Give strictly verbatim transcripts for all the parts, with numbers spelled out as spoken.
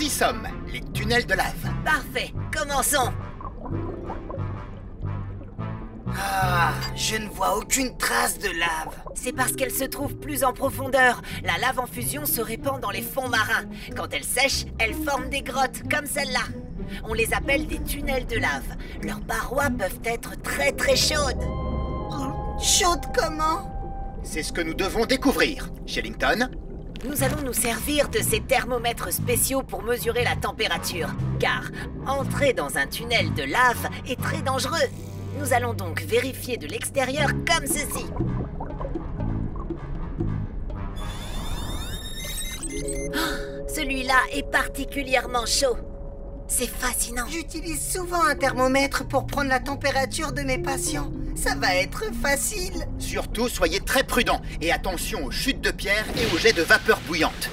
y sommes, les tunnels de lave. Parfait, commençons. Ah, je ne vois aucune trace de lave. C'est parce qu'elle se trouve plus en profondeur. La lave en fusion se répand dans les fonds marins. Quand elle sèche, elle forme des grottes comme celle-là. On les appelle des tunnels de lave. Leurs parois peuvent être très très chaudes. Chaude comment? C'est ce que nous devons découvrir. Shellington? Nous allons nous servir de ces thermomètres spéciaux pour mesurer la température. Car entrer dans un tunnel de lave est très dangereux. Nous allons donc vérifier de l'extérieur comme ceci. Oh, celui-là est particulièrement chaud. C'est fascinant. J'utilise souvent un thermomètre pour prendre la température de mes patients. Ça va être facile. Surtout, soyez très prudents et attention aux chutes de pierre et aux jets de vapeur bouillante.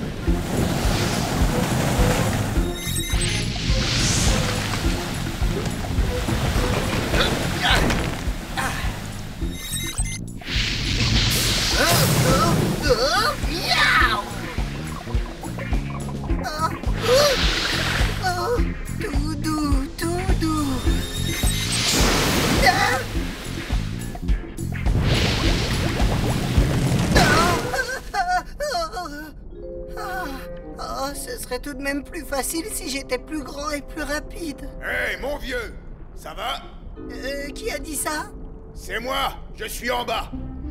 Tout doux, tout doux. Ah. Oh, ce serait tout de même plus facile si j'étais plus grand et plus rapide. Hé, hey, mon vieux, ça va? Euh, qui a dit ça? C'est moi, je suis en bas.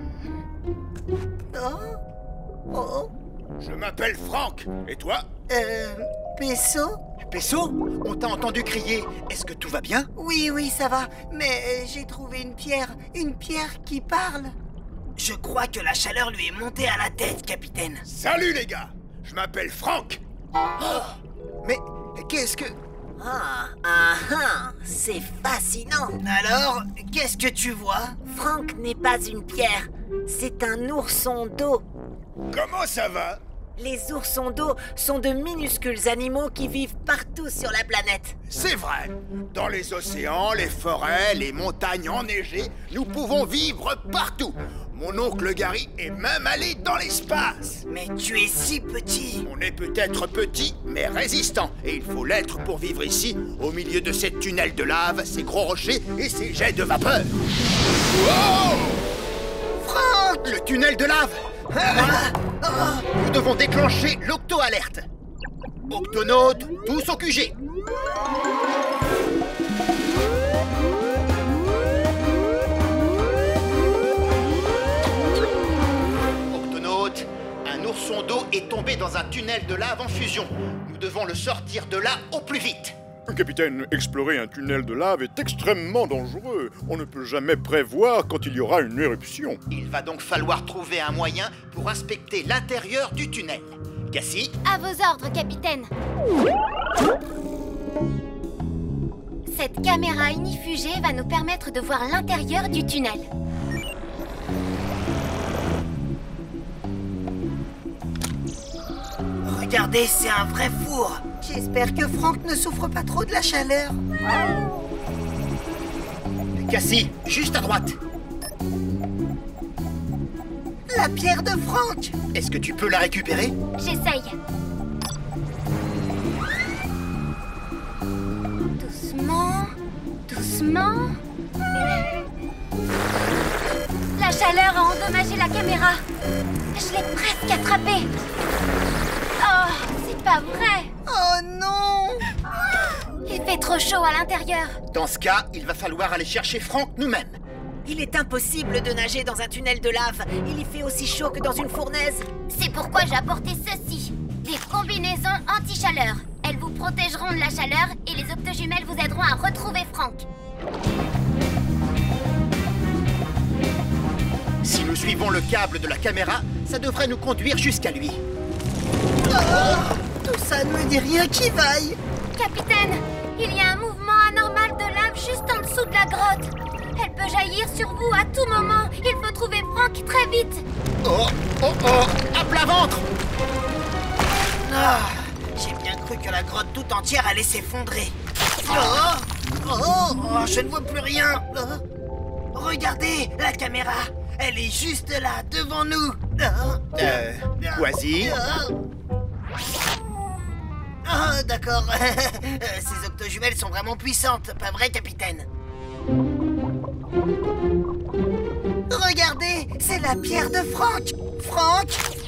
Oh. Oh. Je m'appelle Franck, et toi? Euh, Pesso? Pesso? On t'a entendu crier. Est-ce que tout va bien? Oui, oui, ça va. Mais euh, j'ai trouvé une pierre, une pierre qui parle. Je crois que la chaleur lui est montée à la tête, capitaine. Salut les gars, je m'appelle Franck. Oh. Mais qu'est-ce que... Ah, ah, ah, c'est fascinant. Alors, qu'est-ce que tu vois? Franck n'est pas une pierre, c'est un ourson d'eau. Comment ça va? Les oursons d'eau sont de minuscules animaux qui vivent partout sur la planète. C'est vrai. Dans les océans, les forêts, les montagnes enneigées, nous pouvons vivre partout. Mon oncle Gary est même allé dans l'espace. Mais tu es si petit. On est peut-être petit, mais résistant. Et il faut l'être pour vivre ici, au milieu de ces tunnels de lave, ces gros rochers et ces jets de vapeur. Wow! Franck! Le tunnel de lave! Nous devons déclencher l'octo-alerte. Octonautes, tous au Q G. Octonautes, un ourson d'eau est tombé dans un tunnel de lave en fusion. Nous devons le sortir de là au plus vite. Capitaine, explorer un tunnel de lave est extrêmement dangereux. On ne peut jamais prévoir quand il y aura une éruption. Il va donc falloir trouver un moyen pour inspecter l'intérieur du tunnel. Cassie? À vos ordres, capitaine. Cette caméra unifugée va nous permettre de voir l'intérieur du tunnel. Regardez, c'est un vrai four. J'espère que Franck ne souffre pas trop de la chaleur. Cassie, juste à droite. La pierre de Franck. Est-ce que tu peux la récupérer? J'essaye. Doucement, doucement. La chaleur a endommagé la caméra. Je l'ai presque attrapée. Oh, c'est pas vrai. Oh non! Il fait trop chaud à l'intérieur. Dans ce cas, il va falloir aller chercher Franck nous-mêmes. Il est impossible de nager dans un tunnel de lave. Il y fait aussi chaud que dans une fournaise. C'est pourquoi j'ai apporté ceci. Des combinaisons anti-chaleur. Elles vous protégeront de la chaleur et les octojumelles vous aideront à retrouver Franck. Si nous suivons le câble de la caméra, ça devrait nous conduire jusqu'à lui. Oh, tout ça ne me dit rien qui vaille. Capitaine, il y a un mouvement anormal de lave juste en dessous de la grotte. Elle peut jaillir sur vous à tout moment. Il faut trouver Franck très vite. Oh, oh, oh, à plat ventre! Ah, j'ai bien cru que la grotte tout entière allait s'effondrer. Oh, oh, oh, je ne vois plus rien. Oh, regardez, la caméra. Elle est juste là, devant nous. Euh, Quasi. Ah, d'accord. Ces octojumelles sont vraiment puissantes, pas vrai, capitaine? Regardez, c'est la pierre de Franck. Franck?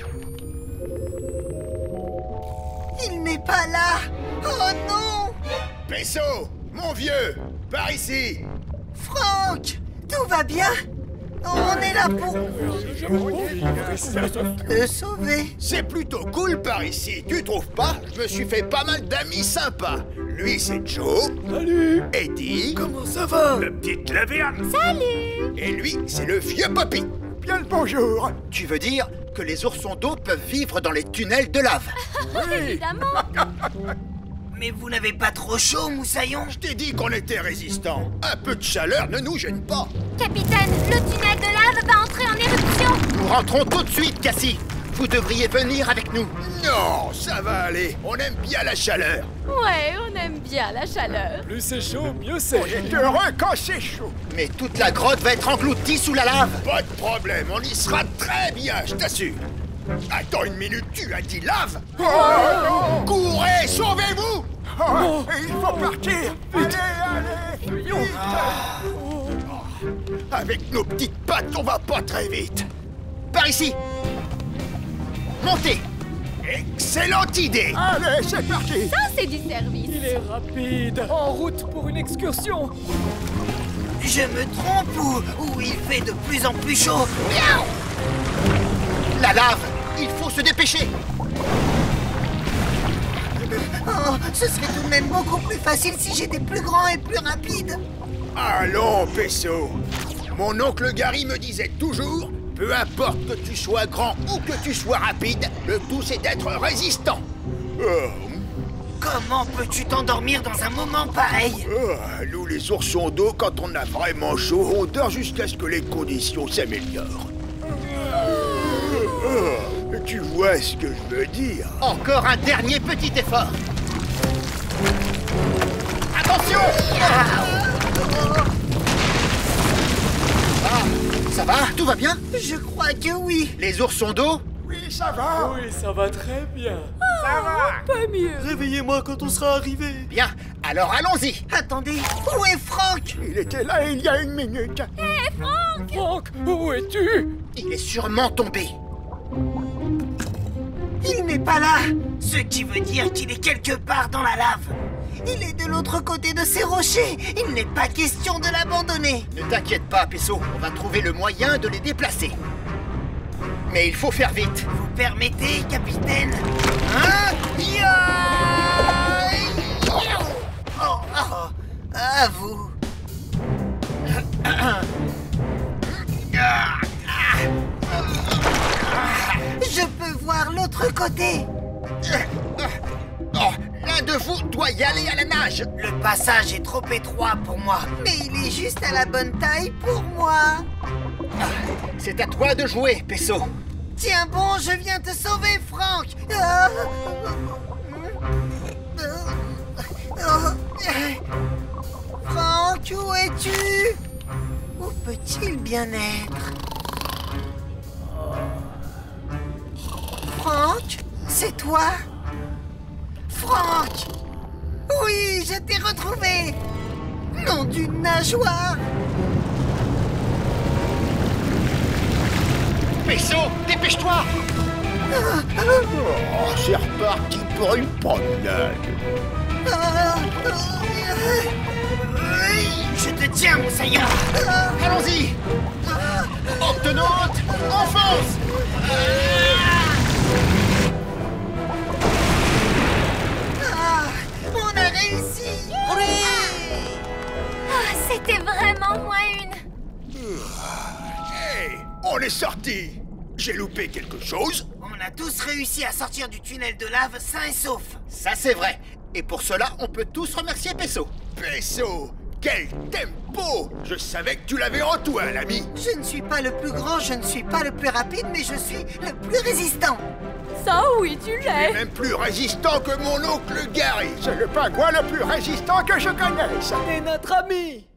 Il n'est pas là. Oh non! Pesso, mon vieux, par ici. Franck, tout va bien? On est là pour te sauver. C'est plutôt cool par ici, tu trouves pas? Je me suis fait pas mal d'amis sympas. Lui, c'est Joe. Salut. Eddie. Comment ça va? Le petit Laverne. Salut! Et lui, c'est le vieux Poppy. Bien le bonjour. Tu veux dire que les oursons d'eau peuvent vivre dans les tunnels de lave? Évidemment! Mais vous n'avez pas trop chaud, Moussaillon? Je t'ai dit qu'on était résistants. Un peu de chaleur ne nous gêne pas. Capitaine, le tunnel de lave va entrer en éruption! Nous rentrons tout de suite, Cassie. Vous devriez venir avec nous. Non, ça va aller. On aime bien la chaleur. Ouais, on aime bien la chaleur. Plus c'est chaud, mieux c'est. On est heureux quand c'est chaud. Mais toute la grotte va être engloutie sous la lave. Pas de problème, on y sera très bien, je t'assure. Attends une minute, tu as dit lave? Oh, non. Courez, sauvez-vous! Oh, il faut partir. Allez, allez, vite. Avec nos petites pattes, on va pas très vite. Par ici. Montez. Excellente idée. Allez, c'est parti. Ça, c'est du service. Il est rapide. En route pour une excursion. Je me trompe ou, ou il fait de plus en plus chaud? Miaou. La lave. Il faut se dépêcher. Oh, ce serait tout de même beaucoup plus facile si j'étais plus grand et plus rapide. Allons, Pesso. Mon oncle Gary me disait toujours, peu importe que tu sois grand ou que tu sois rapide, le tout c'est d'être résistant. Oh. Comment peux-tu t'endormir dans un moment pareil? Oh, nous, les oursons d'eau, quand on a vraiment chaud, on dort jusqu'à ce que les conditions s'améliorent. Oh, tu vois ce que je veux dire? Encore un dernier petit effort. Attention! Ah, ça va? Tout va bien? Je crois que oui. Les oursons d'eau? Oui, ça va. Oui, ça va très bien. Ça va. Pas mieux. Réveillez-moi quand on sera arrivé. Bien, alors allons-y. Attendez, où est Franck? Il était là il y a une minute. Hé, Franck! Franck, où es-tu? Il est sûrement tombé. Il n'est pas là. Ce qui veut dire qu'il est quelque part dans la lave. Il est de l'autre côté de ces rochers. Il n'est pas question de l'abandonner. Ne t'inquiète pas, Pesso. On va trouver le moyen de les déplacer. Mais il faut faire vite. Vous permettez, capitaine? Hein? Oh, oh, à vous. Je peux voir l'autre côté. Oh, l'un de vous doit y aller à la nage. Le passage est trop étroit pour moi. Mais il est juste à la bonne taille pour moi. C'est à toi de jouer, Pesso. Tiens bon, je viens te sauver, Franck. Ah. Franck, où es-tu? Où peut-il bien être? Franck, c'est toi? Franck! Oui, je t'ai retrouvé! Nom d'une nageoire! Pesso, dépêche-toi! Oh, c'est reparti pour une promenade. Je te tiens, Moussaillon. Allons-y! Octonaute, enfonce! Ah, on a réussi! Ah, c'était vraiment moins une. Hey, on est sorti. J'ai loupé quelque chose? On a tous réussi à sortir du tunnel de lave sains et saufs. Ça, c'est vrai. Et pour cela, on peut tous remercier Pesso. Pesso, quel tempo! Je savais que tu l'avais en toi, l'ami. Je ne suis pas le plus grand, je ne suis pas le plus rapide, mais je suis le plus résistant. Ça, oui, tu Tu es l'es. même plus résistant que mon oncle Gary. C'est le pingouin le plus résistant que je connaisse. T'es notre ami.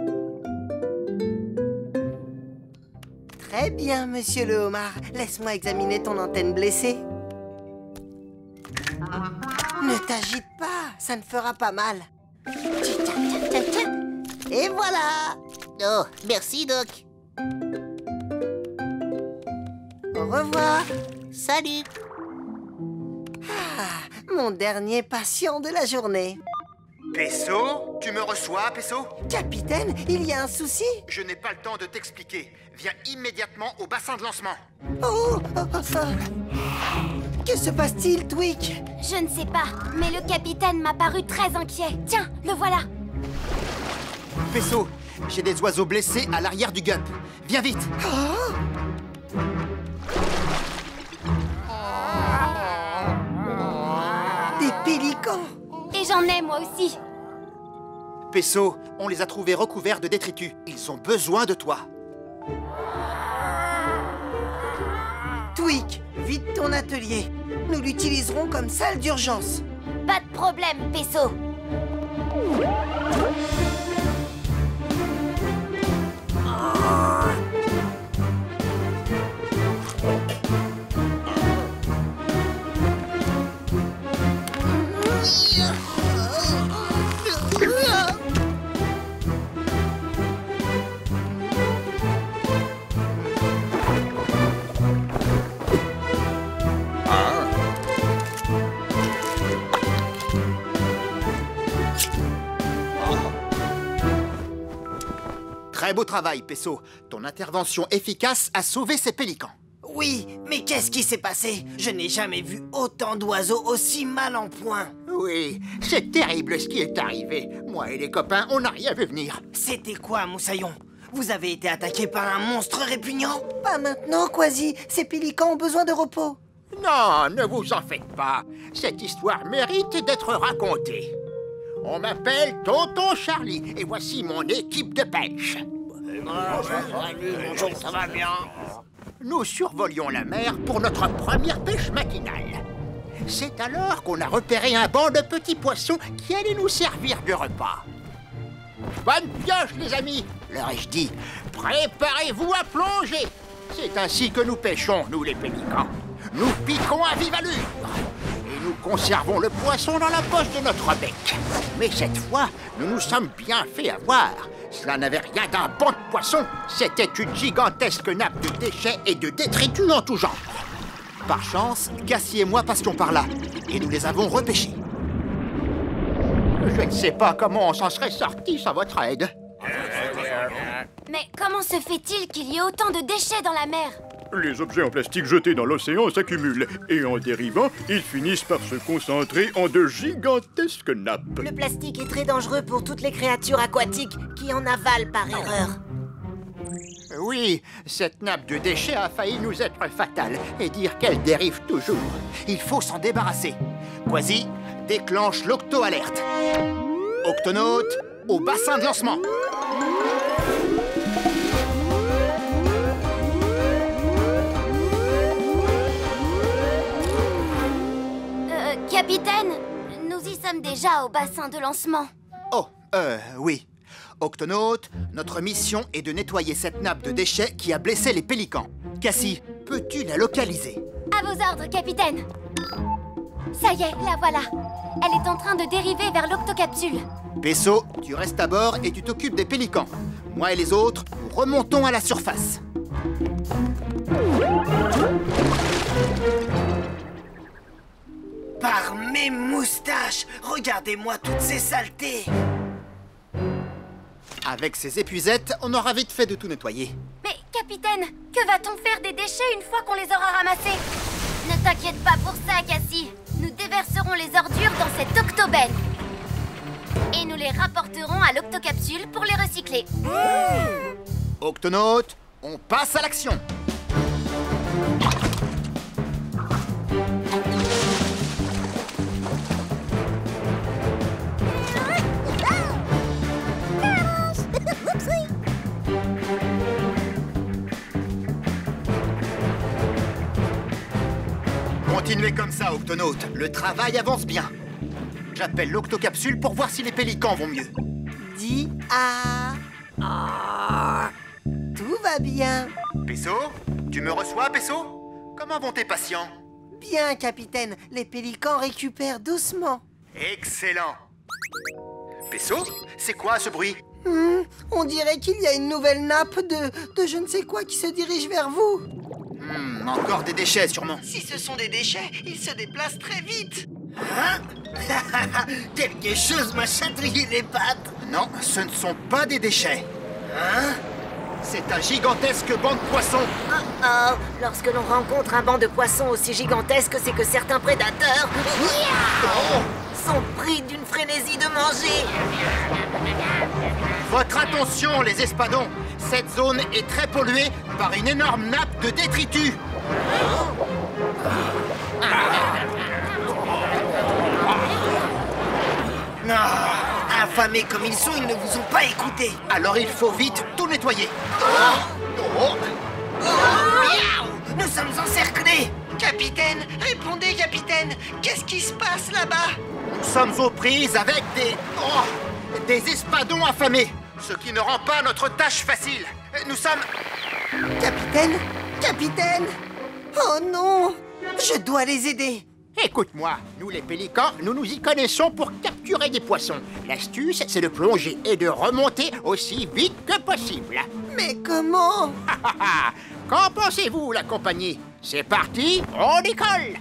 Très bien, monsieur le homard. Laisse-moi examiner ton antenne blessée. Ne t'agite pas, ça ne fera pas mal. Tiens, tiens, tiens, tiens. Et voilà. Oh, merci, Doc. Au revoir. Salut. Ah, mon dernier patient de la journée. Peso, tu me reçois, Peso? Capitaine, il y a un souci? Je n'ai pas le temps de t'expliquer. Viens immédiatement au bassin de lancement. Oh, oh, oh, oh. Que se passe-t-il, Tweak? Je ne sais pas, mais le capitaine m'a paru très inquiet. Tiens, le voilà. Peso, j'ai des oiseaux blessés à l'arrière du Gup. Viens vite. Oh. Des pélicans. Et j'en ai moi aussi. Peso, on les a trouvés recouverts de détritus. Ils ont besoin de toi. Tweak, vite ton atelier. Nous l'utiliserons comme salle d'urgence. Pas de problème, Peso. Très beau travail, Peso. Ton intervention efficace a sauvé ces pélicans. Oui, mais qu'est-ce qui s'est passé? Je n'ai jamais vu autant d'oiseaux aussi mal en point. Oui, c'est terrible ce qui est arrivé. Moi et les copains, on n'a rien vu venir. C'était quoi, Moussaillon? Vous avez été attaqué par un monstre répugnant? Pas maintenant, Quasi. Ces pélicans ont besoin de repos. Non, ne vous en faites pas. Cette histoire mérite d'être racontée. On m'appelle Tonton Charlie et voici mon équipe de pêche. Bonjour, ça va bien? Nous survolions la mer pour notre première pêche matinale. C'est alors qu'on a repéré un banc de petits poissons qui allaient nous servir de repas. Bonne pioche, les amis, leur ai-je dit. Préparez-vous à plonger. C'est ainsi que nous pêchons, nous les pélicans. Nous piquons à vive allure. Et nous conservons le poisson dans la poche de notre bec. Mais cette fois, nous nous sommes bien fait avoir. Cela n'avait rien d'un banc de poissons. C'était une gigantesque nappe de déchets et de détritus en tout genre. Par chance, Cassie et moi passions par là. Et nous les avons repêchés. Je ne sais pas comment on s'en serait sorti sans votre aide. Mais comment se fait-il qu'il y ait autant de déchets dans la mer? Les objets en plastique jetés dans l'océan s'accumulent et en dérivant, ils finissent par se concentrer en de gigantesques nappes. Le plastique est très dangereux pour toutes les créatures aquatiques qui en avalent par erreur. Oui, cette nappe de déchets a failli nous être fatale et dire qu'elle dérive toujours. Il faut s'en débarrasser. Quasi, déclenche l'octo-alerte. Octonaute, au bassin de lancement. Euh, capitaine, nous y sommes déjà au bassin de lancement. Oh, euh, oui. Octonaute, notre mission est de nettoyer cette nappe de déchets qui a blessé les pélicans. Cassie, peux-tu la localiser? À vos ordres, capitaine. Ça y est, la voilà. Elle est en train de dériver vers l'octocapsule. Peso, tu restes à bord et tu t'occupes des pélicans. Moi et les autres, nous remontons à la surface. Par mes moustaches, regardez-moi toutes ces saletés. Avec ces épuisettes, on aura vite fait de tout nettoyer. Mais, capitaine, que va-t-on faire des déchets une fois qu'on les aura ramassés? Ne t'inquiète pas pour ça, Cassie. Nous déverserons les ordures dans cette octobenne. Et nous les rapporterons à l'octocapsule pour les recycler. Mmh. Octonaute, on passe à l'action. Continuez comme ça, Octonaute. Le travail avance bien. J'appelle l'octocapsule pour voir si les pélicans vont mieux. Dis ah. Ah. Tout va bien. Peso, tu me reçois, Peso? Comment vont tes patients? Bien, capitaine. Les pélicans récupèrent doucement. Excellent. Pesso, c'est quoi ce bruit? Hmm, on dirait qu'il y a une nouvelle nappe de, de je ne sais quoi qui se dirige vers vous. Hmm, encore des déchets, sûrement. Si ce sont des déchets, ils se déplacent très vite. Hein? Quelque chose m'a chatouillé les pattes. Non, ce ne sont pas des déchets. Hein? C'est un gigantesque banc de poissons. Oh oh, lorsque l'on rencontre un banc de poissons aussi gigantesque, c'est que certains prédateurs sont pris d'une frénésie de manger. Votre attention, les espadons. Cette zone est très polluée par une énorme nappe de détritus. Non, affamés comme ils sont, ils ne vous ont pas écouté. Alors il faut vite tout nettoyer. Oh. Nous sommes encerclés. Capitaine, répondez, capitaine. Qu'est-ce qui se passe là-bas? Nous sommes aux prises avec des... oh, des espadons affamés. Ce qui ne rend pas notre tâche facile. Nous sommes... Capitaine, capitaine. Oh non, je dois les aider. Écoute-moi, nous les pélicans, nous nous y connaissons pour capturer des poissons. L'astuce, c'est de plonger et de remonter aussi vite que possible. Mais comment? Qu'en pensez-vous, la compagnie? C'est parti, on décolle.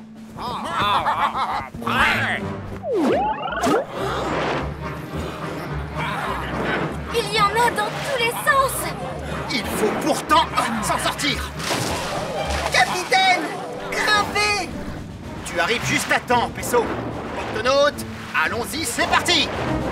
Prêt? Il y en a dans tous les sens. Il faut pourtant s'en sortir. Capitaine, grimpez. Tu arrives juste à temps, Pesso. Octonaute, allons-y, c'est parti.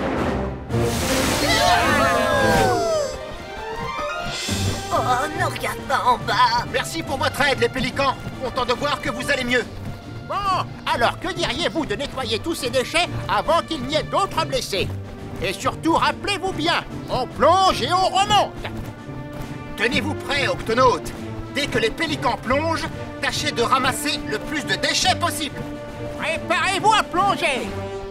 Oh, ne regarde pas en bas. Merci pour votre aide, les pélicans. Content de voir que vous allez mieux. Bon, alors que diriez-vous de nettoyer tous ces déchets avant qu'il n'y ait d'autres blessés? Et surtout, rappelez-vous bien, on plonge et on remonte. Tenez-vous prêts, Octonaute. Dès que les pélicans plongent, tâchez de ramasser le plus de déchets possible. Préparez-vous à plonger.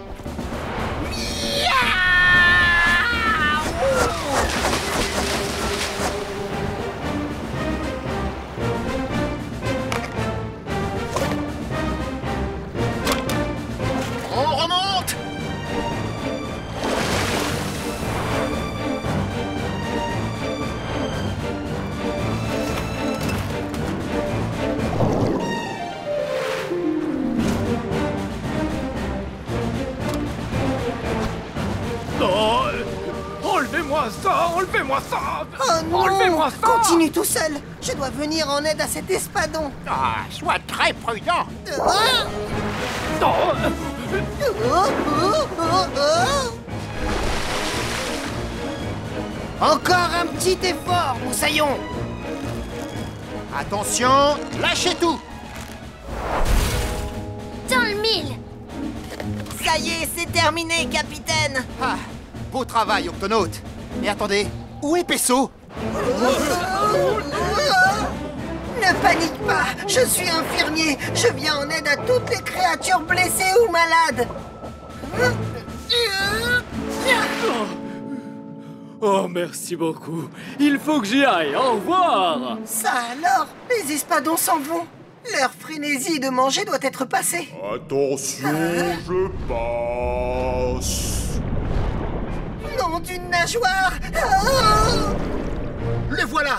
On remonte. Non, enlevez-moi ça, enlevez-moi ça. Oh non, Enlevez-moi ça. continue tout seul. Je dois venir en aide à cet espadon. Ah, sois très prudent. Ah Non. Oh, oh, oh, oh. Encore un petit effort, moussaillon. Attention, lâchez tout. Dans le mille. Ça y est, c'est terminé, capitaine. Ah, beau travail, Octonaute. Mais attendez, où est Pesso? Ne panique pas, je suis infirmier. Je viens en aide à toutes les créatures blessées ou malades. Oh, merci beaucoup. Il faut que j'y aille. Au revoir. Ça alors, les espadons s'en vont. Leur frénésie de manger doit être passée. Attention, je passe. Nom d'une nageoire. Oh Le voilà.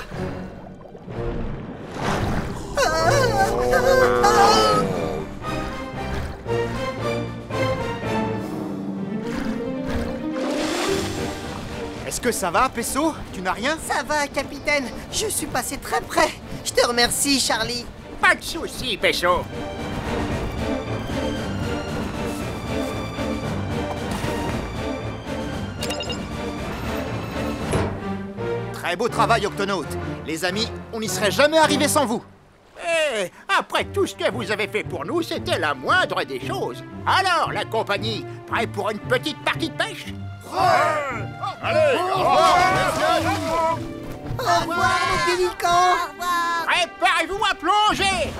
Est-ce que ça va, Pesso? Tu n'as rien? Ça va, capitaine. Je suis passé très près. Je te remercie, Charlie. Pas de soucis, Pesso. Très beau travail, Octonaute. Les amis, on n'y serait jamais arrivé sans vous. Eh, après tout ce que vous avez fait pour nous, c'était la moindre des choses. Alors, la compagnie, prêt pour une petite partie de pêche? Allez, au revoir. Au revoir, nos pélicans. Préparez-vous à plonger!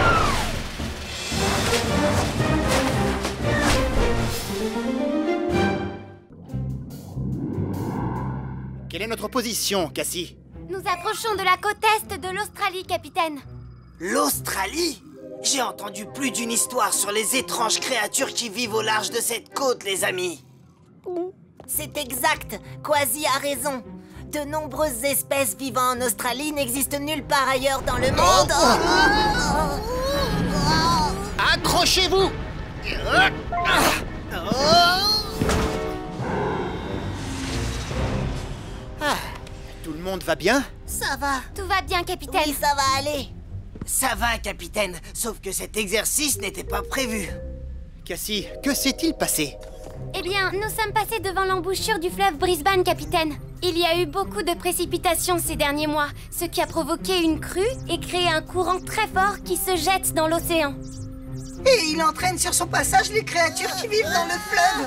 Quelle est notre position, Cassie? Nous approchons de la côte est de l'Australie, capitaine. L'Australie? J'ai entendu plus d'une histoire sur les étranges créatures qui vivent au large de cette côte, les amis. C'est exact, Kwasi a raison. De nombreuses espèces vivant en Australie n'existent nulle part ailleurs dans le monde. Accrochez-vous! Ah, tout le monde va bien? Ça va. Tout va bien, capitaine. Oui, ça va aller. Ça va, capitaine, sauf que cet exercice n'était pas prévu. Cassie, que s'est-il passé? Eh bien, nous sommes passés devant l'embouchure du fleuve Brisbane, capitaine. Il y a eu beaucoup de précipitations ces derniers mois, ce qui a provoqué une crue et créé un courant très fort qui se jette dans l'océan. Et il entraîne sur son passage les créatures qui vivent dans le fleuve.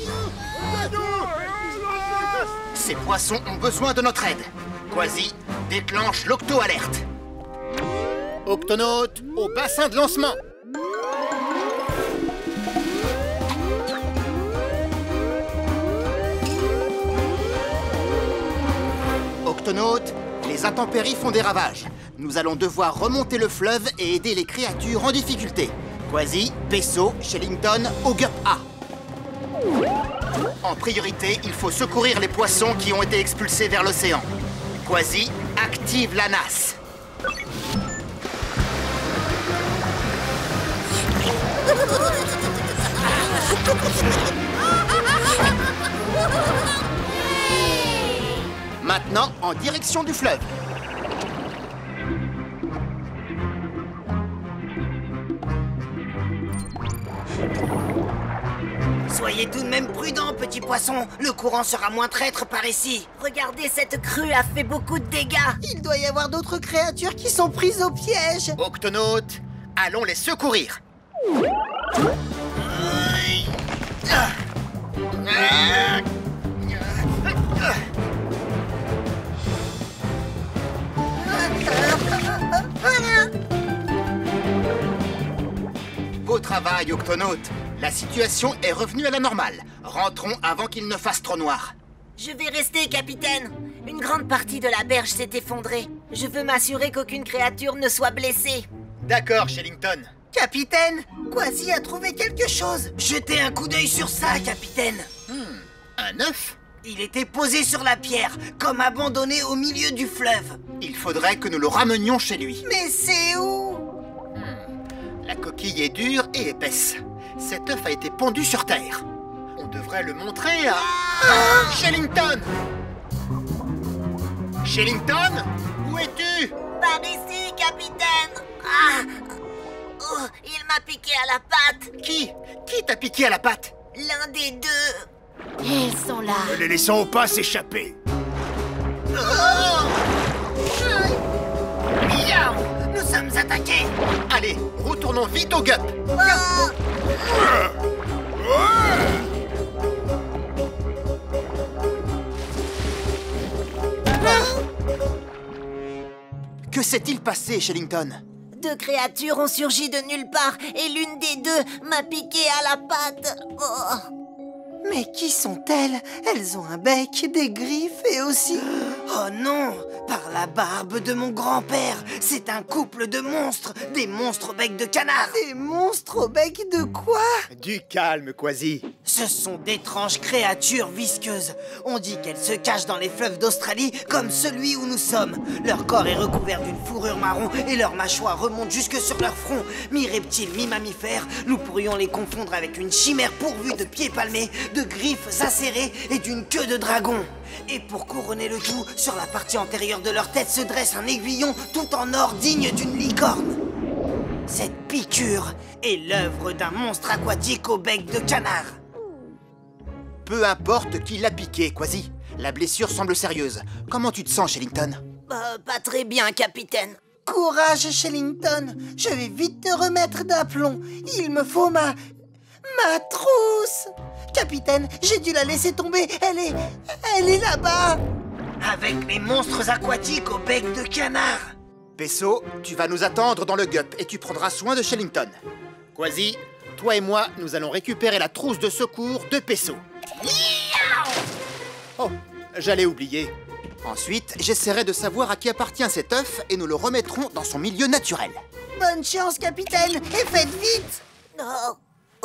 Ces poissons ont besoin de notre aide. Kwasi, déclenche l'octo-alerte. Octonautes, au bassin de lancement. Octonautes, les intempéries font des ravages. Nous allons devoir remonter le fleuve et aider les créatures en difficulté. Kwasi, Peso, Shellington, au Gup A. En priorité, il faut secourir les poissons qui ont été expulsés vers l'océan. Kwasi, active la N A S. Maintenant, en direction du fleuve. Soyez tout de même prudents, petits poissons. Le courant sera moins traître par ici. Regardez, cette crue a fait beaucoup de dégâts. Il doit y avoir d'autres créatures qui sont prises au piège. Octonautes, allons les secourir. Beau travail, Octonautes. La situation est revenue à la normale. Rentrons avant qu'il ne fasse trop noir. Je vais rester, capitaine. Une grande partie de la berge s'est effondrée. Je veux m'assurer qu'aucune créature ne soit blessée. D'accord, Shellington. Capitaine, Kwasi a trouvé quelque chose. Jetez un coup d'œil sur ça, capitaine. Hmm, un œuf? Il était posé sur la pierre, comme abandonné au milieu du fleuve. Il faudrait que nous le ramenions chez lui. Mais c'est où? hmm, La coquille est dure et épaisse. Cet œuf a été pondu sur terre. On devrait le montrer à... Ah Shellington! Shellington? Où es-tu? Par ici, capitaine. Ah oh, il m'a piqué à la patte. Qui? Qui t'a piqué à la patte? L'un des deux. Ils sont là. Ne les laissons pas s'échapper. Oh Miaou! Nous sommes attaqués. Allez, retournons vite au Gup. Que s'est-il passé, Shellington? Deux créatures ont surgi de nulle part et l'une des deux m'a piqué à la patte. Oh. Mais qui sont-elles? Elles ont un bec, des griffes et aussi... Oh non! Par la barbe de mon grand-père, c'est un couple de monstres, des monstres au bec de canard. Des monstres au bec de quoi? Du calme, Kwasi. Ce sont d'étranges créatures visqueuses. On dit qu'elles se cachent dans les fleuves d'Australie comme celui où nous sommes. Leur corps est recouvert d'une fourrure marron et leurs mâchoires remontent jusque sur leur front. Mi-reptiles, mi-mammifères, nous pourrions les confondre avec une chimère pourvue de pieds palmés, de griffes acérées et d'une queue de dragon. Et pour couronner le tout, sur la partie antérieure de leur tête se dresse un aiguillon tout en or digne d'une licorne. Cette piqûre est l'œuvre d'un monstre aquatique au bec de canard. Peu importe qui l'a piqué, Kwasi. La blessure semble sérieuse. Comment tu te sens, Shellington? Bah, pas très bien, capitaine. Courage, Shellington. Je vais vite te remettre d'aplomb. Il me faut ma... ma trousse. Capitaine, j'ai dû la laisser tomber. Elle est... elle est là-bas. Avec les monstres aquatiques au bec de canard. Peso, tu vas nous attendre dans le Gup et tu prendras soin de Shellington. Kwasi, toi et moi, nous allons récupérer la trousse de secours de Peso. Oh, j'allais oublier. Ensuite, j'essaierai de savoir à qui appartient cet œuf et nous le remettrons dans son milieu naturel. Bonne chance, capitaine, et faites vite. Oh.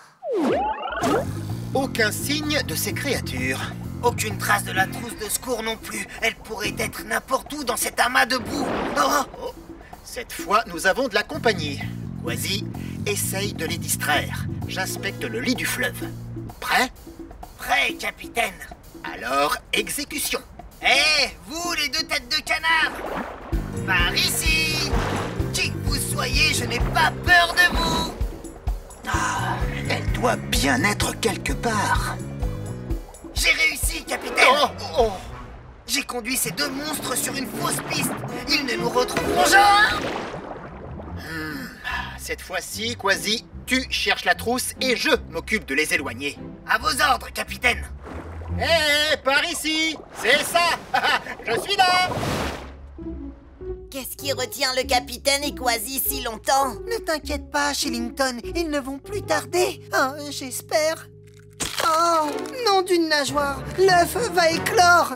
Aucun signe de ces créatures. Aucune trace de la trousse de secours non plus. Elle pourrait être n'importe où dans cet amas de boue. Oh. Oh. Cette fois, nous avons de la compagnie. Quasi, essaye de les distraire. J'inspecte le lit du fleuve. Prêt? Prêt, capitaine. Alors, exécution. Hé, vous les deux têtes de canard! Par ici! Qui que vous soyez, je n'ai pas peur de vous! Ah, elle doit bien être quelque part. J'ai réussi, capitaine! Oh, oh. J'ai conduit ces deux monstres sur une fausse piste. Ils ne nous retrouveront jamais! Hmm. Cette fois-ci, Quasi, tu cherches la trousse et je m'occupe de les éloigner. À vos ordres, capitaine! Hé, hey, par ici! C'est ça! Je suis là! Qu'est-ce qui retient le capitaine et Quasi si longtemps? Ne t'inquiète pas, Shillington, ils ne vont plus tarder. Oh, j'espère. Oh, nom d'une nageoire, l'œuf va éclore.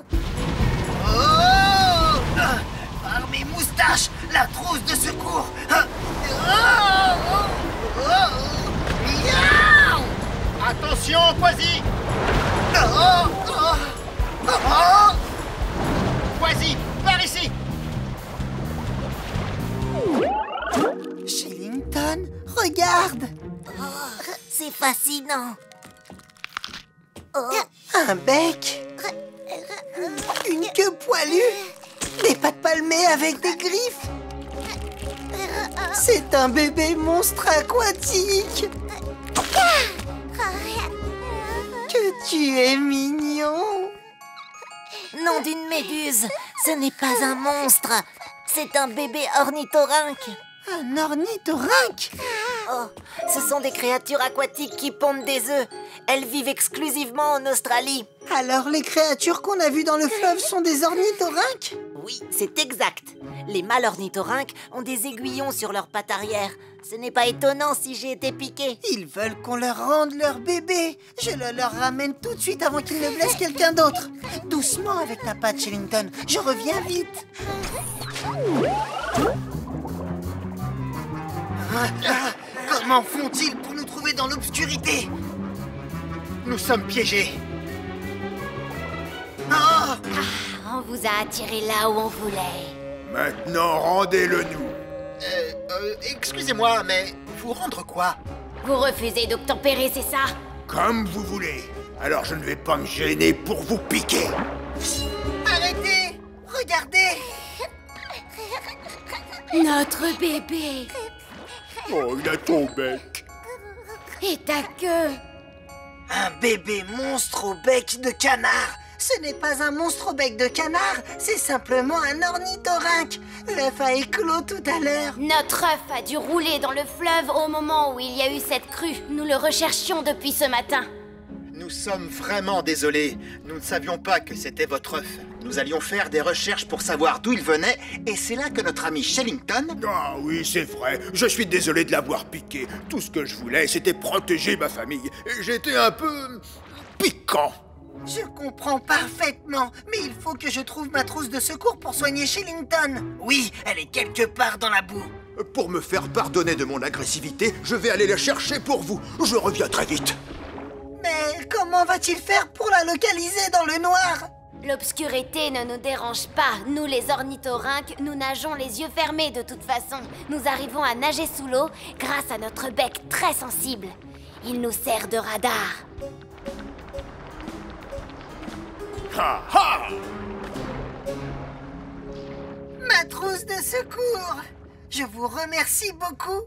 Oh! Ah, par mes moustaches, la trousse de secours! Ah, oh, oh, oh, miaou! Attention, Quasi! Oh, oh, oh, oh. Quasi, par ici! Shillington, regarde. Oh, c'est fascinant. Oh. Un bec. Une queue poilue. Des pattes palmées avec des griffes. C'est un bébé monstre aquatique. Que tu es mignon. Nom d'une méduse, ce n'est pas un monstre. C'est un bébé ornithorynque. Un ornithorynque? Oh, ce sont des créatures aquatiques qui pondent des œufs. Elles vivent exclusivement en Australie. Alors les créatures qu'on a vues dans le fleuve sont des ornithorynques? Oui, c'est exact. Les mâles ornithorynques ont des aiguillons sur leurs pattes arrière. Ce n'est pas étonnant si j'ai été piquée. Ils veulent qu'on leur rende leur bébé. Je le leur ramène tout de suite avant qu'ils ne blessent quelqu'un d'autre. Doucement avec ta patte, Shillington. Je reviens vite. Ah, comment font-ils pour nous trouver dans l'obscurité? Nous sommes piégés. Oh! Ah, on vous a attiré là où on voulait. Maintenant, rendez-le-nous. Euh, euh, excusez-moi, mais vous rendre quoi? Vous refusez d'obtempérer, c'est ça? Comme vous voulez. Alors je ne vais pas me gêner pour vous piquer. Arrêtez! Regardez! Notre bébé. Oh, il a ton bec. Et ta queue. Un bébé monstre au bec de canard! Ce n'est pas un monstre au bec de canard, c'est simplement un ornithorynque. L'œuf a éclos tout à l'heure. Notre œuf a dû rouler dans le fleuve au moment où il y a eu cette crue. Nous le recherchions depuis ce matin. Nous sommes vraiment désolés. Nous ne savions pas que c'était votre œuf. Nous allions faire des recherches pour savoir d'où il venait, et c'est là que notre ami Shillington... Ah oui, c'est vrai. Je suis désolé de l'avoir piqué. Tout ce que je voulais, c'était protéger ma famille. Et j'étais un peu... piquant. Je comprends parfaitement, mais il faut que je trouve ma trousse de secours pour soigner Shillington. Oui, elle est quelque part dans la boue. Pour me faire pardonner de mon agressivité, je vais aller la chercher pour vous. Je reviens très vite. Mais comment va-t-il faire pour la localiser dans le noir? L'obscurité ne nous dérange pas. Nous, les ornithorynques, nous nageons les yeux fermés de toute façon. Nous arrivons à nager sous l'eau grâce à notre bec très sensible. Il nous sert de radar. Ha ha! Ma trousse de secours. Je vous remercie beaucoup.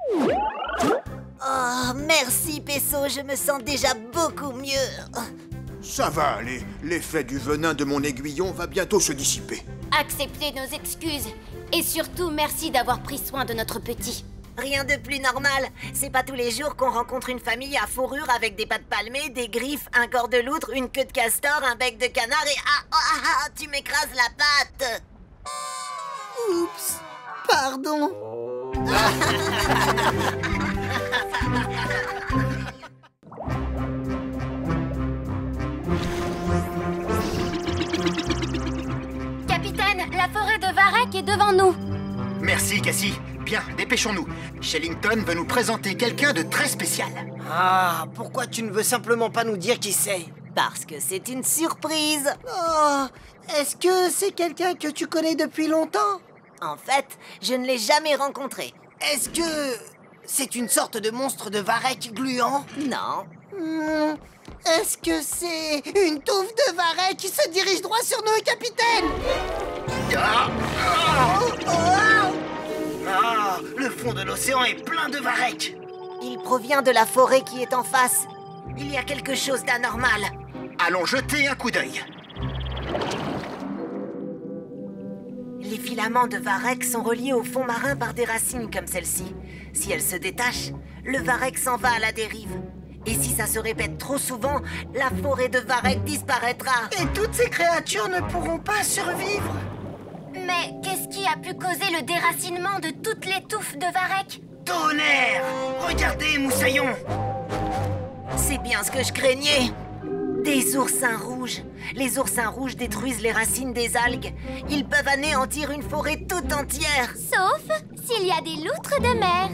Oh, merci, Pesso, je me sens déjà beaucoup mieux. Ça va aller. L'effet du venin de mon aiguillon va bientôt se dissiper. Acceptez nos excuses. Et surtout, merci d'avoir pris soin de notre petit. Rien de plus normal. C'est pas tous les jours qu'on rencontre une famille à fourrure avec des pattes palmées, des griffes, un corps de loutre, une queue de castor, un bec de canard et... Ah, ah, ah, ah, tu m'écrases la patte. Oups, pardon. Capitaine, la forêt de Varek est devant nous. Merci, Cassie. Bien, dépêchons-nous. Shellington veut nous présenter quelqu'un de très spécial. Ah, pourquoi tu ne veux simplement pas nous dire qui c'est? Parce que c'est une surprise. Oh, est-ce que c'est quelqu'un que tu connais depuis longtemps? En fait, je ne l'ai jamais rencontré. Est-ce que c'est une sorte de monstre de varech gluant? Non. Hmm, est-ce que c'est une touffe de varech qui se dirige droit sur nous, capitaine? Ah, ah, oh, oh, ah, le fond de l'océan est plein de varech. Il provient de la forêt qui est en face. Il y a quelque chose d'anormal. Allons jeter un coup d'œil. Les filaments de varech sont reliés au fond marin par des racines comme celle-ci. Si elles se détachent, le varech s'en va à la dérive. Et si ça se répète trop souvent, la forêt de varech disparaîtra. Et toutes ces créatures ne pourront pas survivre. Mais qu'est-ce qui a pu causer le déracinement de toutes les touffes de varech? Tonnerre! Regardez, Moussaillon! C'est bien ce que je craignais. Des oursins rouges. Les oursins rouges détruisent les racines des algues. Ils peuvent anéantir une forêt toute entière. Sauf s'il y a des loutres de mer.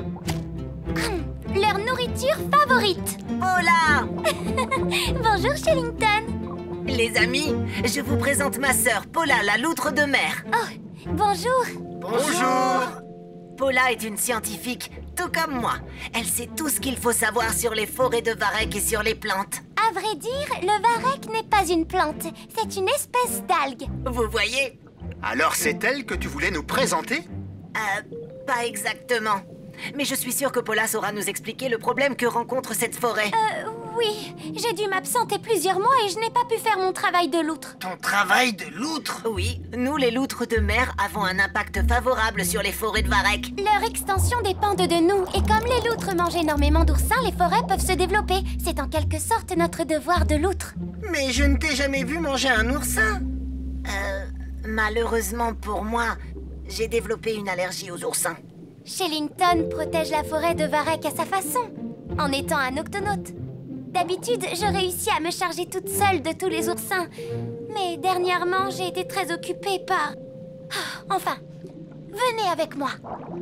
Leur nourriture favorite. Pola! Bonjour, Shellington. Les amis, je vous présente ma sœur, Pola, la loutre de mer. Oh, bonjour. Bonjour! Pola est une scientifique, tout comme moi. Elle sait tout ce qu'il faut savoir sur les forêts de varech et sur les plantes. À vrai dire, le varech n'est pas une plante, c'est une espèce d'algue. Vous voyez? Alors c'est elle que tu voulais nous présenter? Euh, pas exactement. Mais je suis sûre que Pola saura nous expliquer le problème que rencontre cette forêt. Euh, oui, j'ai dû m'absenter plusieurs mois et je n'ai pas pu faire mon travail de loutre. Ton travail de loutre? Oui, nous les loutres de mer avons un impact favorable sur les forêts de varech. Leur extension dépend de nous, et comme les loutres mangent énormément d'oursins, les forêts peuvent se développer. C'est en quelque sorte notre devoir de loutre. Mais je ne t'ai jamais vu manger un oursin. Euh, malheureusement pour moi, j'ai développé une allergie aux oursins. Shellington protège la forêt de varech à sa façon, en étant un octonaute. D'habitude, je réussis à me charger toute seule de tous les oursins. Mais dernièrement, j'ai été très occupée par... Ah, enfin, venez avec moi.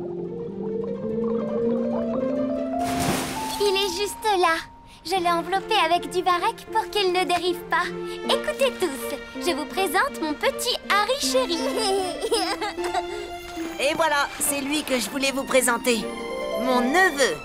Il est juste là. Je l'ai enveloppé avec du varech pour qu'il ne dérive pas. Écoutez tous, je vous présente mon petit Harry chéri. Et voilà, c'est lui que je voulais vous présenter. Mon neveu.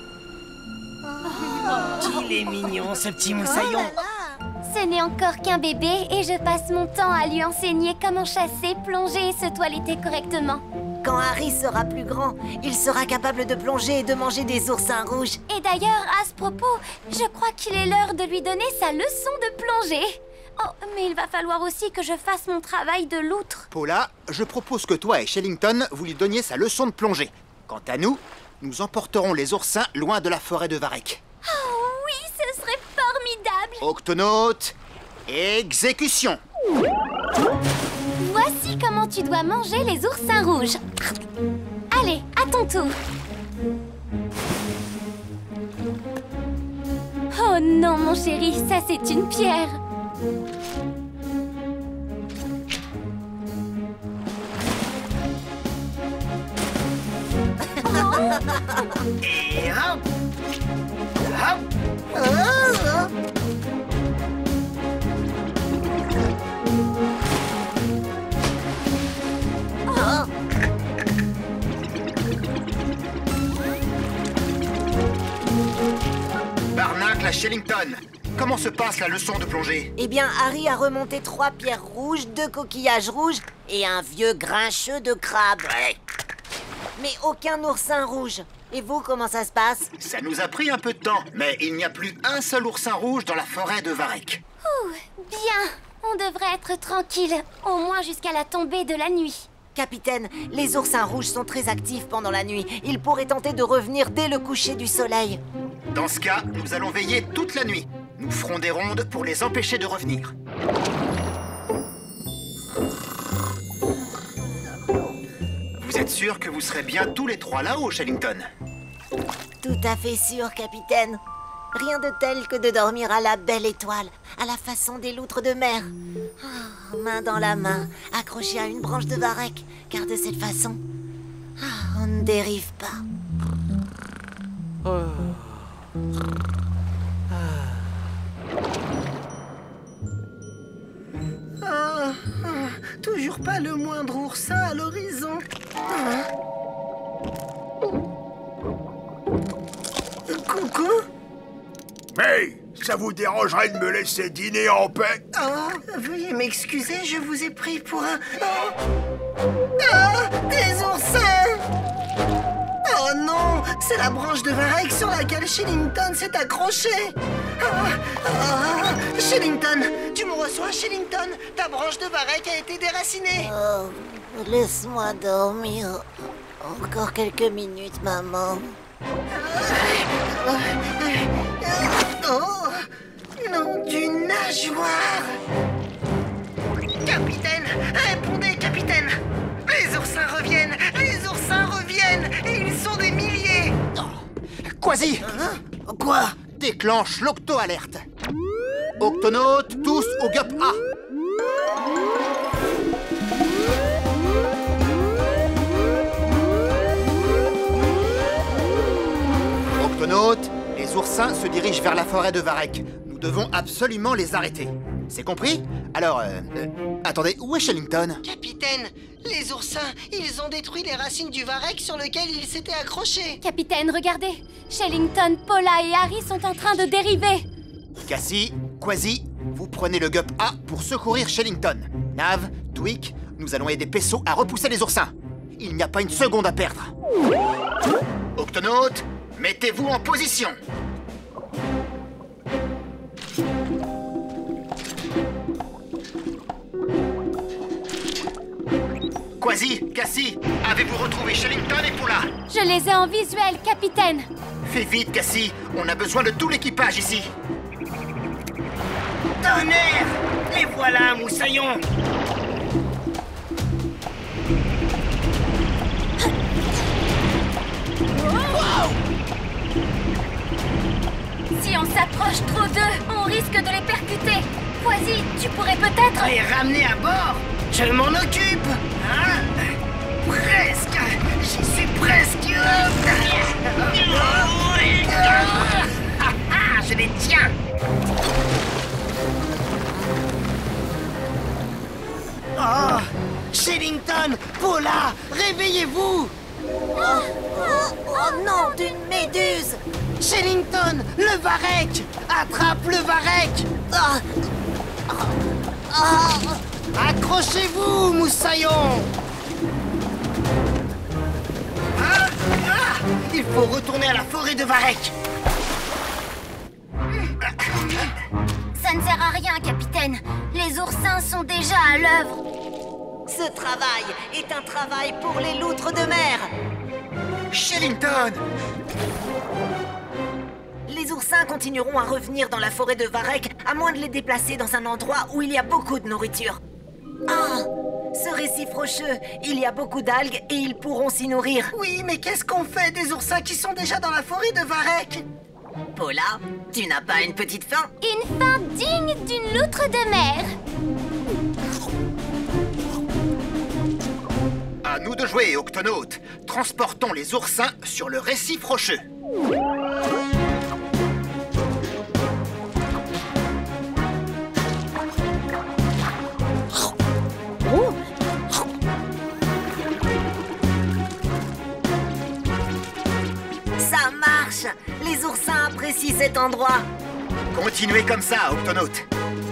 Il est mignon, ce petit moussaillon. Ce n'est encore qu'un bébé et je passe mon temps à lui enseigner comment chasser, plonger et se toiletter correctement. Quand Harry sera plus grand, il sera capable de plonger et de manger des oursins rouges. Et d'ailleurs, à ce propos, je crois qu'il est l'heure de lui donner sa leçon de plongée. Oh, mais il va falloir aussi que je fasse mon travail de loutre. Pola, je propose que toi et Shellington, vous lui donniez sa leçon de plongée. Quant à nous, nous emporterons les oursins loin de la forêt de varech. Oh oui, ce serait formidable. Octonaute, exécution. Voici comment tu dois manger les oursins rouges. Allez, à ton tour. Oh non, mon chéri, ça c'est une pierre. Et hop! Hop! Oh, Oh. Barnacle à Shellington, comment se passe la leçon de plongée? Eh bien, Harry a remonté trois pierres rouges, deux coquillages rouges et un vieux grincheux de crabe. Ouais, Mais aucun oursin rouge. Et vous, comment ça se passe? ça nous a pris un peu de temps, mais il n'y a plus un seul oursin rouge dans la forêt de varech. Ouh, bien. On devrait être tranquille, au moins jusqu'à la tombée de la nuit. Capitaine, les oursins rouges sont très actifs pendant la nuit. Ils pourraient tenter de revenir dès le coucher du soleil. Dans ce cas, nous allons veiller toute la nuit. Nous ferons des rondes pour les empêcher de revenir. Vous êtes sûr que vous serez bien tous les trois là-haut, Shellington? Tout à fait sûr, capitaine. Rien de tel que de dormir à la belle étoile, à la façon des loutres de mer. Oh, main dans la main, accrochée à une branche de varech, car de cette façon, oh, On ne dérive pas. Oh. Ah, ah, toujours pas le moindre oursin à l'horizon. Ah. Coucou. Hey, ça vous dérangerait de me laisser dîner en paix? Oh, veuillez m'excuser, je vous ai pris pour un... Oh, ah, des oursins! Oh non, c'est la branche de Varek sur laquelle Shellington s'est accroché. Ah, ah, Shellington, tu me reçois, Shellington? Ta branche de Varek a été déracinée. Oh, laisse-moi dormir. Encore quelques minutes, maman. Oh, nom d'une nageoire! Capitaine, répondez, capitaine! Les oursins reviennent! Les oursins reviennent! Et ils sont des milliers! Quasi, Hein? Quoi? déclenche l'octo-alerte. Octonautes, tous au G U P A. Octonautes, les oursins se dirigent vers la forêt de Varek. Nous devons absolument les arrêter. C'est compris? Alors, euh, euh, attendez, où est Shellington? Capitaine, les oursins, ils ont détruit les racines du Varek sur lequel ils s'étaient accrochés. Capitaine, regardez. Shellington, Paula et Harry sont en train de dériver. Cassie, Quasi, vous prenez le G U P A pour secourir Shellington. Nav, Tweak, nous allons aider Peso à repousser les oursins. Il n'y a pas une seconde à perdre. Octonautes, mettez-vous en position. Quasi, Cassie, avez-vous retrouvé Shellington et Paula? Je les ai en visuel, capitaine. Fais vite, Cassie, on a besoin de tout l'équipage ici. Tonnerre! Les voilà, moussaillons! Si on s'approche trop d'eux, on risque de les percuter. Quasi, tu pourrais peut-être... Les ramener à bord? Je m'en occupe! Hein? Presque! J'y suis presque! Je les tiens! Oh! Shellington! Paula! Réveillez-vous! Oh, oh non, d'une méduse! Shellington! Le Varek! Attrape le Varek! Ah, ah, Accrochez-vous, moussaillons! Ah, ah, il faut retourner à la forêt de Varek! Ça ne sert à rien, capitaine. Les oursins sont déjà à l'œuvre. ce travail est un travail pour les loutres de mer. Shellington! Les oursins continueront à revenir dans la forêt de Varek, à moins de les déplacer dans un endroit où il y a beaucoup de nourriture. Ah! Ce récif rocheux, il y a beaucoup d'algues et ils pourront s'y nourrir. Oui, mais qu'est-ce qu'on fait des oursins qui sont déjà dans la forêt de Varek? Paula, tu n'as pas une petite faim? Une faim digne d'une loutre de mer. À nous de jouer, Octonautes. Transportons les oursins sur le récif rocheux. Ça marche! Les oursins apprécient cet endroit. Continuez comme ça, Octonautes.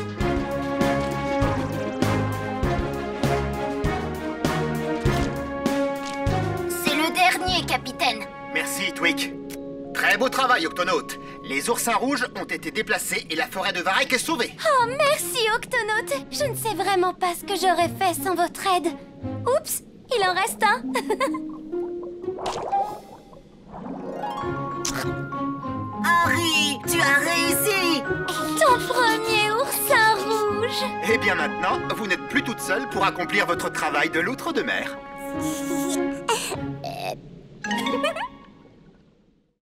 C'est le dernier, capitaine. Merci, Tweak. Très beau travail, Octonautes. Les oursins rouges ont été déplacés et la forêt de Varek est sauvée. Oh, merci, Octonautes. Je ne sais vraiment pas ce que j'aurais fait sans votre aide. Oups, il en reste un. Harry, tu as réussi! Ton premier oursin rouge. Et bien maintenant, vous n'êtes plus toute seule pour accomplir votre travail de loutre de mer.